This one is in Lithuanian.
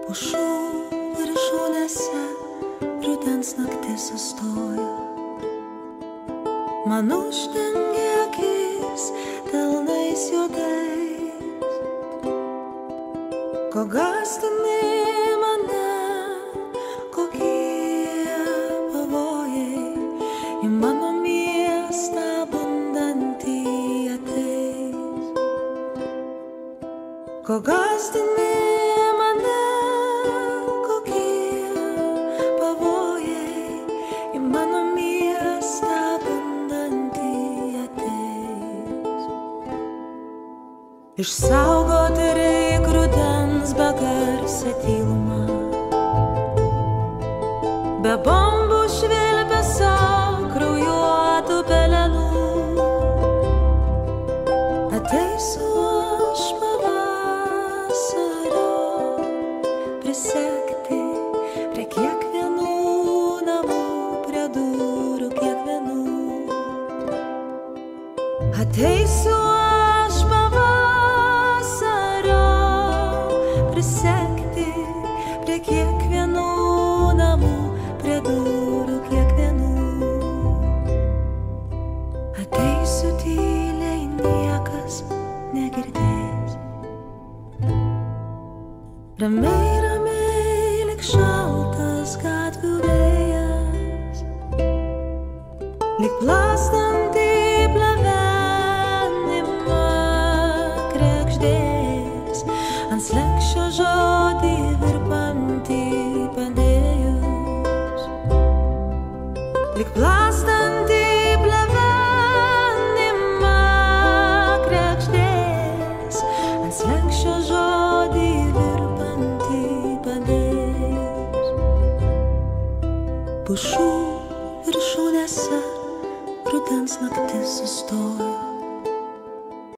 Pušų viršūnėse rudens naktis sustojo. Man uždengė akis delnais juodais. Ko gąsdini mane, kokie pavojai į mano miestą bundantį ateis. Ko gąsdini mane, kokie pavojai į mano miestą bundantį ateis. Išsaugoti reik rudens begarsę tylumą, be bombų švilpesio kraujuotų pelenų. Ateisiu aš pavasario prisekti prie kiekvienų namų, prie durų kiekvienų. Ateisiu aš pavasario prisekti prie kiekvienų namų, prie durų kiekvienų. Ateisiu tyliai, niekas negirdės. Ramiai, ramiai, lyg šaltas gatvių vėjas, lyg plastantį plevenimą kregždės, ant slenksčio žodį virpantį padėjus. Lyg plastantį plevenimą kregždės, ant slenksčio žodį virpantį padėjus. Pušų viršūnėse rudens naktis sustojo.